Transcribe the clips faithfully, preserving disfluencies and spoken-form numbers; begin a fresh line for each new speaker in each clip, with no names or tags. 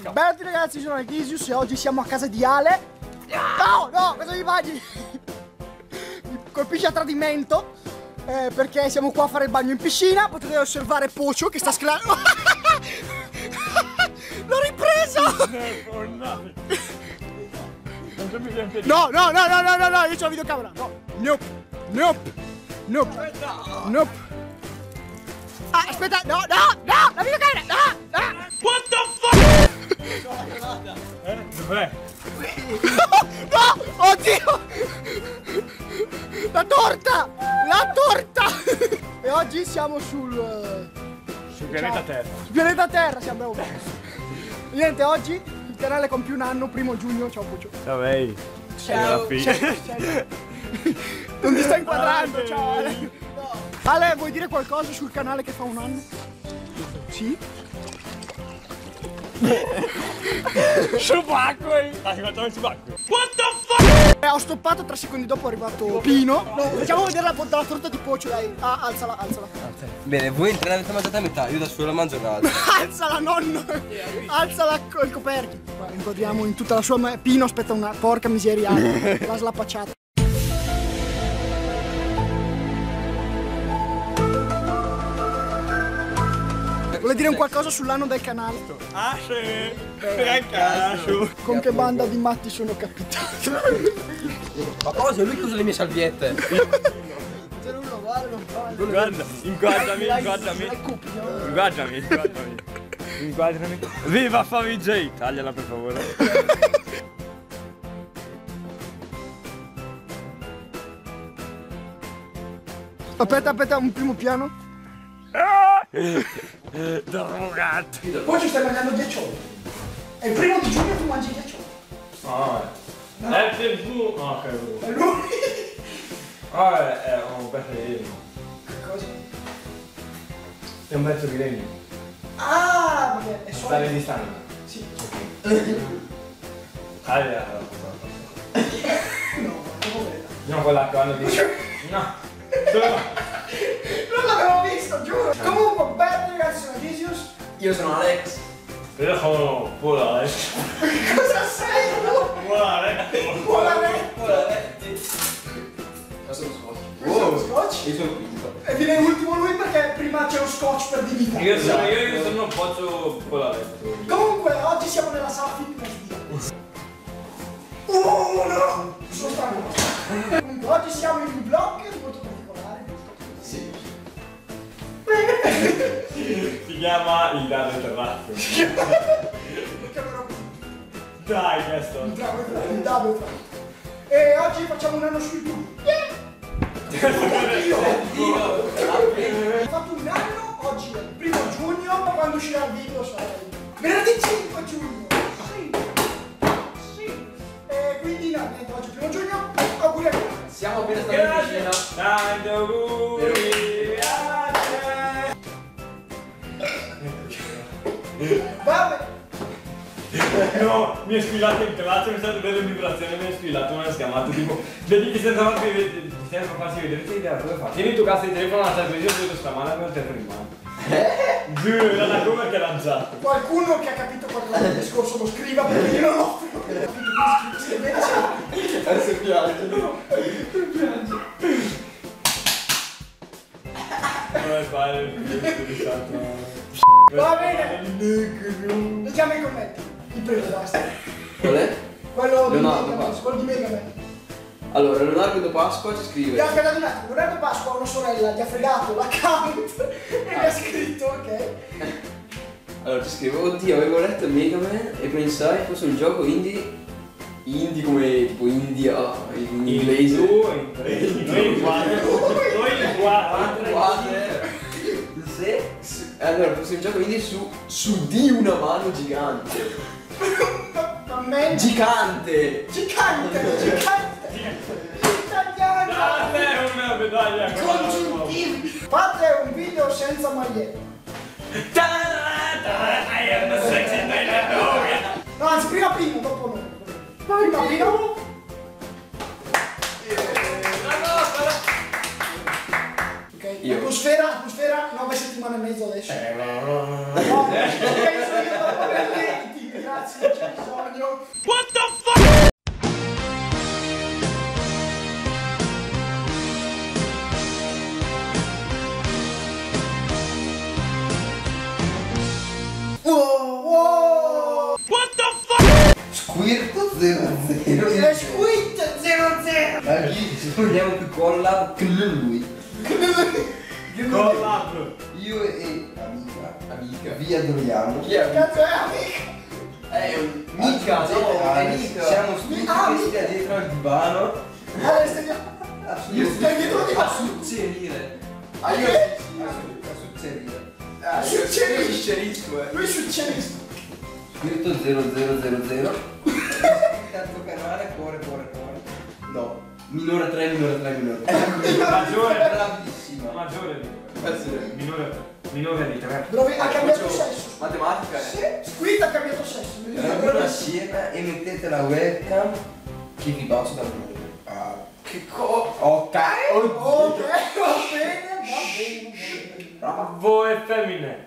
Benvenuti ragazzi, sono Alghisius e oggi siamo a casa di Ale. No, no, cosa mi mangi? Mi colpisce a tradimento eh, perché siamo qua a fare il bagno in piscina. Potete osservare Pocio che sta scalando. L'ho ripreso! No, no, no, no, no, no, no, io c'ho la videocamera. No, nope, nope, nope, nope. Ah, aspetta, no, no, no, la videocamera, no, no.
What the fuck?
Eh? Dov'è?
No, oddio. La torta, la torta. E oggi siamo sul...
Sul pianeta Terra.
Sul pianeta Terra siamo. Niente, oggi il canale compie un anno, primo giugno, ciao Puccio.
Ciao, ehi.
Ciao. Non ti sto inquadrando, ciao Ale. Ale, vuoi dire qualcosa sul canale che fa un anno? Sì?
Subacquei! Hai fatto il subacquei?
What the fuck?
Eh, ho stoppato, tre secondi dopo è arrivato Pino. No, facciamo vedere la, la torta di Pocio, dai. Ah, alzala, alzala.
Bene, voi entrate l'avete mangiata a metà, io da solo la mangio calda.
Alzala, nonno! Alzala il coperchio. Guarda, inquadriamo in tutta la sua... Pino aspetta una porca miseria. La slappacciata. Vuole dire un qualcosa sull'anno del canale?
Ah sì! Cazzo!
Con che banda di matti sono capitato?
Ma cosa? Lui usa le mie salviette.
Se non lo guarda, non fa.
Guarda, inquadrami, inquadrami. Inquadrami, inquadrami. Inquadrami. Viva Favij! Tagliala per favore.
Aspetta, aspetta, un primo piano.
Drogati!
Poi ci stai mangiando ghiaccioli. È il primo di giugno e tu mangi ghiaccioli.
Ah,
No.
è il tuo. Ah, ok.
È lui.
Ah, è un pezzo di legno.
Cosa?
È un pezzo di legno.
Ah, vabbè, è solo.
Dalle distanze.
Sì.
Ah, è
No, povera.
no, quella che hanno detto. No.
Non l'avevo visto, giuro. Comunque, bello ragazzi, sono Alghisius.
Io sono Alex.
Io sono polare.
Cosa sei tu?
Polare.
Polare.
Ma sono scotch.
Questo è lo scotch?
Io sono quinto.
E viene ultimo lui perché prima c'è lo scotch per dignità.
Io sono io, io sono un pozzo polaretto.
Comunque, oggi siamo nella sala fitness di Oh no! Sono stanco. Comunque, oggi siamo in un vlog molto particolare, giusto?
Sì.
Si chiama il dado terrazzo.
Chiamerò
Dai, questo.
un drago un drago tra. E oggi facciamo un anno su YouTube. Io! Ho fatto un anno, oggi è il primo giugno, ma quando uscirà il video sarà il venerdì cinque giugno. Sì. Sì. E quindi no, niente, oggi è il primo giugno, auguri a tutti.
Siamo appena stati in piscina.
Tanti auguri a te.
Vabbè.
No, mi è squillato il terrazzo, mi è stato delle vibrazioni, mi è squillato, non è schiamato, tipo, vedi che senza farsi vedere, senza farsi vedere, che idea, cosa fa? Tieni il tuo cazzo di telefono alla televisione, io devo stamane con il telefono in mano. Giuro, era una come che ha lanciato.
Qualcuno che ha capito qualcosa del discorso lo scriva perché io non l'ho capito. Se vedi se...
Adesso piange.
Come fare il video di santo?
Va bene. Leggiamo i commenti. Il primo, basta.
Qual è?
Quello di
Leonardo
Megaman.
Pasqua.
Quello di Megaman.
Allora, Leonardo Pasqua ci
Gli
scrive.
ha fregato un attimo. Leonardo Pasqua ha una sorella, gli ha fregato l'account e gli ha scritto, ok?
Allora ci scrive, oddio, avevo letto Mega Man e pensai fosse un gioco indie. Indie come tipo India in inglese.
Noi in quattro. Noi in quattro.
Guarda, se, se- allora fosse un gioco indie su, su di una mano gigante.
A me...
Gigante!
Gigante! Gigante! Italiano!
Date una medaglia.
Congiuntivi! Fate un video senza maglietta.
I am the sexy man.
No, anzi, prima Pino, dopo noi. Prima Pino. Ok,
Io.
atmosfera, atmosfera, nove settimane e mezzo adesso.
Eh, no, no, no, no.
No, penso io dopo le lenti, grazie. Alessandro.
What the fuck?
Wow, wow.
What the fuck?
Squirto zero zero.
E Squid zero zero.
Aquí se vogliamo più collab con lui.
Collab.
Io e amica, amica, via Doriano. Chi
Cazzo è amica?
È mica, no, è mica. Siamo tutti
Ah,
che stia dietro al divano.
Eh, stai
Io
stai dietro di
a
me.
succerire.
Ah,
io
che?
a succerire.
Succerisco.
eh.
Lui succerisco.
Spirito zero zero zero zero. Terzo canale, cuore, cuore, cuore. No. Minore tre, minore tre, minore tre.
Maggiore.
Bravissima.
Maggiore di
Questo è-
minore, minore di tre.
Dove ha cambiato
Faccio
sesso.
matematica, eh.
Sì, Squid ha cambiato sesso. mi ricordo.
Raggiungete assieme e mettete la webcam che vi bacio dal mondo. Ah, che co... Ok.
Ok, va bene, va bene, va bene.
Voi femmine.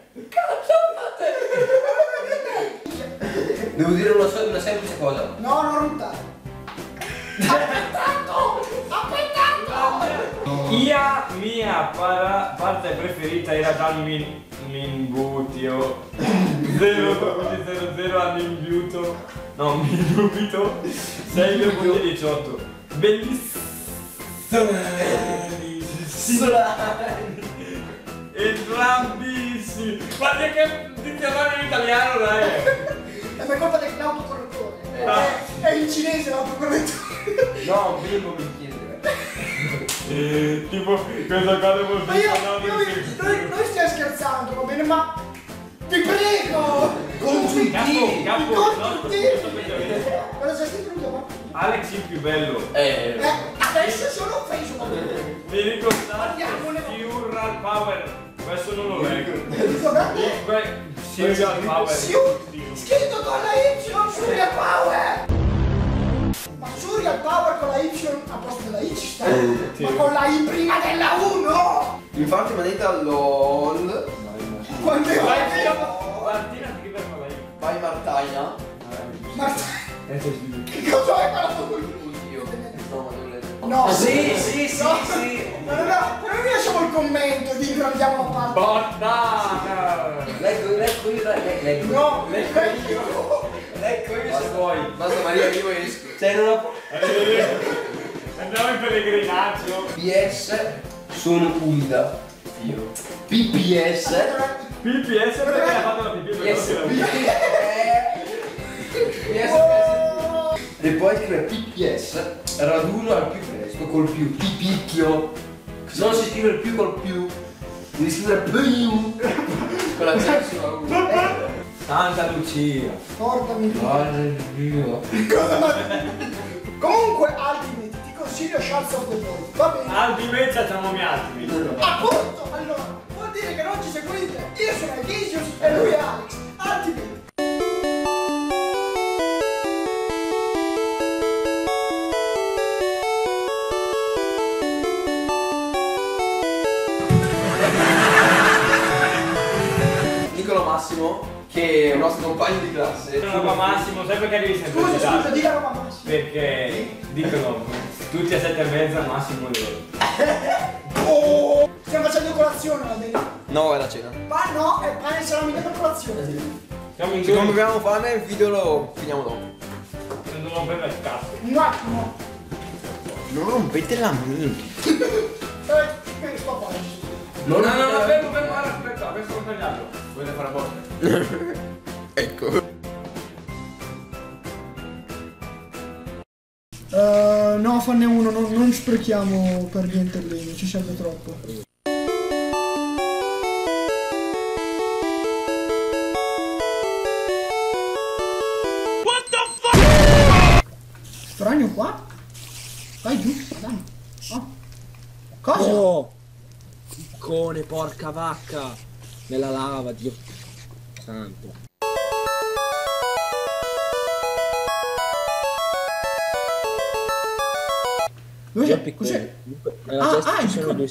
Devo dire una, so- una semplice cosa.
No, non ruttare. Aspettato! Aspettato!
Ia mia para, parte preferita era già min, Minbutio zero zero zero a Minbuto. No, Minubito sei due diciotto. Bellissimo. Entrambissimi. Guarda che dizionario in italiano, dai.
È per colpa dell'autocorrettore.
No.
È, è in cinese l'autocorrettore.
No, bimbo mi chiede.
Eh, tipo, questa cosa vuol
Ma io,
dire
io vi- noi, noi stiamo scherzando, va bene, ma ti prego!
Congiuntivi.
Capo, capo, no, questo specialmente.
Cosa c'è scritto lui davanti?
Alex il più bello.
Eh.
Eh, adesso sono offeso, va bene.
Mi ricordate
Parliamone.
Serial Power. Questo non lo leggo.
Ricordate?
Que- Serial Power.
Siu, scritto con la Y, Surya Power! Ma Surya Power con la Y a posto della I ci sta,
sì.
ma con la I prima della uno!
Infatti mi ha detto LOL.
Quando è
Martina, Martina scrive con lei.
Vai Martaina.
Ma
Eh, sì, sì.
che cosa è quella tua?
Oddio. No, ma non leggo.
No!
Sì, sì, sì,
No.
sì.
Ma non, no, ma non lasciamo il commento di ingrandiamo la parte.
Bordana!
Leggo, leggo io, dai, leggo. leggo.
No,
Leggo io.
Leggo io
Se vuoi.
Basta Maria, io esco. Cioè non ho...
Andiamo in pellegrinaggio.
P S sono umida. Io. P P S.
P P S perché ha fatto la pipì per
P S.
non
P S.
Oh.
E poi scrive P P S. Raduno al più presto col più. Pipicchio. Non si scrive il più col più. Devi scrivere più. Con la Z sulla U.
Santa Lucia.
Portami via.
Alleluia.
Cosa ma... Comunque, Ultimate, ti consiglio Shards of the Void, va bene?
Albi mezza siamo mi altri.
Appunto! Allora, vuol dire che non ci seguite. Io sono Egisius e lui è Alex. Ultimate!
Nicolo Massimo, che è un nostro compagno di classe.
Roba Massimo, sai perché devi sempre
Scusa,
citare?
scusa, di la roba massima.
Perché dicono tutti a sette e mezza, Massimo loro.
Oh! Stiamo facendo colazione, va bene?
No, è la cena.
Ma no, è pane e salami per colazione.
Siamo in
Siccome
due.
abbiamo fame, il video lo finiamo dopo.
Non rompere il cazzo.
Un attimo.
Non rompete la minchia.
Eh, che sto a fare?
No, no, no, no, fermo, fermo, ora aspetta, questo l'ho tagliato. Volete fare a botte?
Ecco.
Uh, no, fanne uno, non, non sprechiamo per niente il legno, ci serve troppo.
What the fuck?
Strano qua? Vai giù, dai. Oh. Cosa?
Oh! Piccone, porca vacca! Nella lava, Dio santo.
Dove
Già
sei?
piccone.
Cos'è?
Nella
Ah,
testa
ah,
ci
il
sono
piccone.
due